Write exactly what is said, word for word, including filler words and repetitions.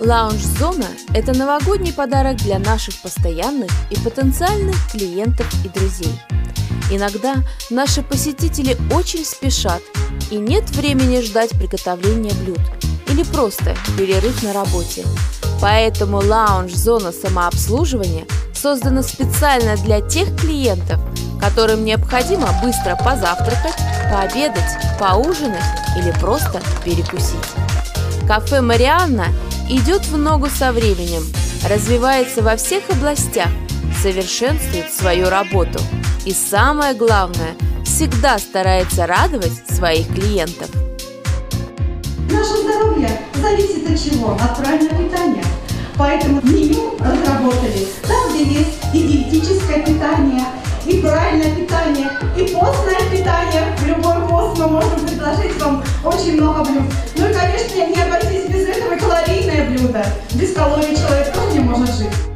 Лаунж-зона – это новогодний подарок для наших постоянных и потенциальных клиентов и друзей. Иногда наши посетители очень спешат, и нет времени ждать приготовления блюд или просто перерыв на работе. Поэтому лаунж-зона самообслуживания создана специально для тех клиентов, которым необходимо быстро позавтракать, пообедать, поужинать или просто перекусить. Кафе «Марианна» идет в ногу со временем, развивается во всех областях, совершенствует свою работу и, самое главное, всегда старается радовать своих клиентов. Наше здоровье зависит от чего? От правильного питания. Поэтому меню разработали там, где есть и диетическое питание, и правильное питание, и постное питание. В любой пост мы можем предложить вам очень много блюд. Ну и, конечно, не обойтись без этого калорийное блюдо. Без калорий человек тоже не может жить.